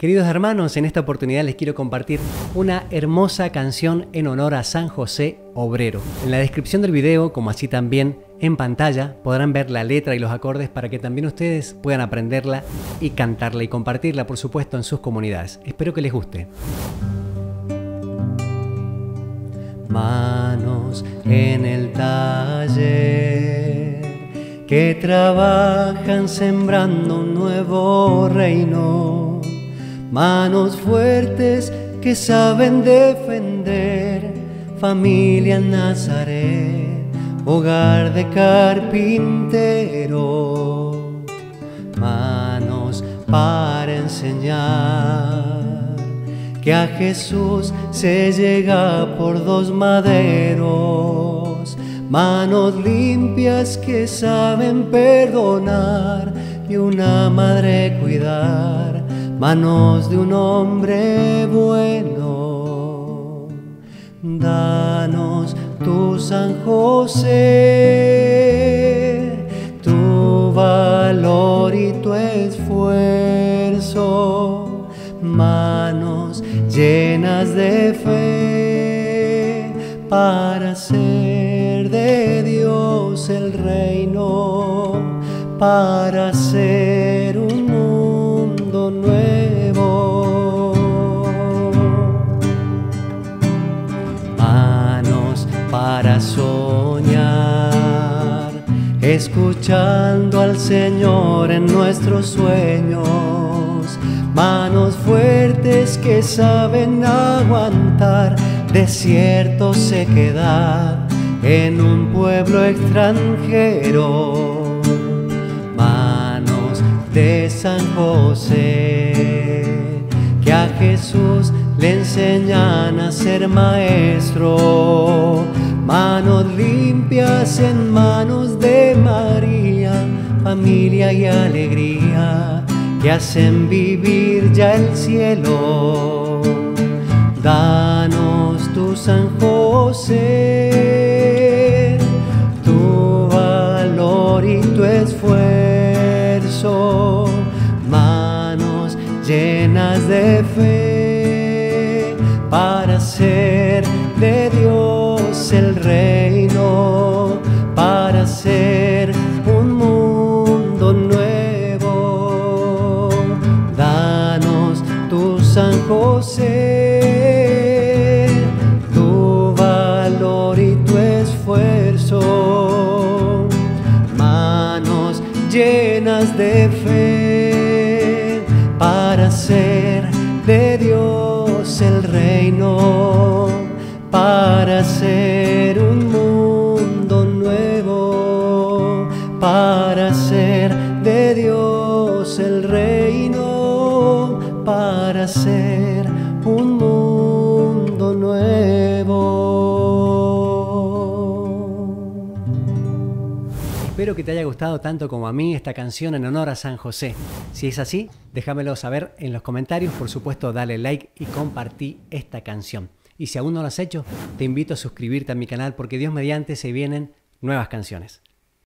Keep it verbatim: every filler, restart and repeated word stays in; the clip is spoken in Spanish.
Queridos hermanos, en esta oportunidad les quiero compartir una hermosa canción en honor a San José Obrero. En la descripción del video, como así también en pantalla, podrán ver la letra y los acordes para que también ustedes puedan aprenderla y cantarla y compartirla, por supuesto, en sus comunidades. Espero que les guste. Manos en el taller que trabajan sembrando un nuevo reino. Manos fuertes que saben defender, familia en Nazaret, hogar de carpintero. Manos para enseñar que a Jesús se llega por dos maderos. Manos limpias que saben perdonar y una madre cuidar. Manos de un hombre bueno. Danos tu San José, tu valor y tu esfuerzo. Manos llenas de fe para hacer de Dios el reino, para hacer un mundo nuevo. Manos para soñar, escuchando al Señor en nuestros sueños. Manos fuertes que saben aguantar desierto, sequedad en un pueblo extranjero. Manos de San José que a Jesús le enseñan a ser maestro. Manos limpias en manos de María, familia y alegría que hacen vivir ya el cielo. Danos tu San José, tu valor y tu esfuerzo. Manos llenas de fe para hacer de Dios el reino, para hacer un mundo nuevo. Danos tu San José, tu valor y tu esfuerzo. Manos llenas de fe para hacer de Dios el reino, para hacer un mundo nuevo, para hacer de Dios el reino, para hacer un mundo nuevo. Espero que te haya gustado tanto como a mí esta canción en honor a San José. Si es así, déjamelo saber en los comentarios. Por supuesto, dale like y compartí esta canción. Y si aún no lo has hecho, te invito a suscribirte a mi canal porque Dios mediante se vienen nuevas canciones.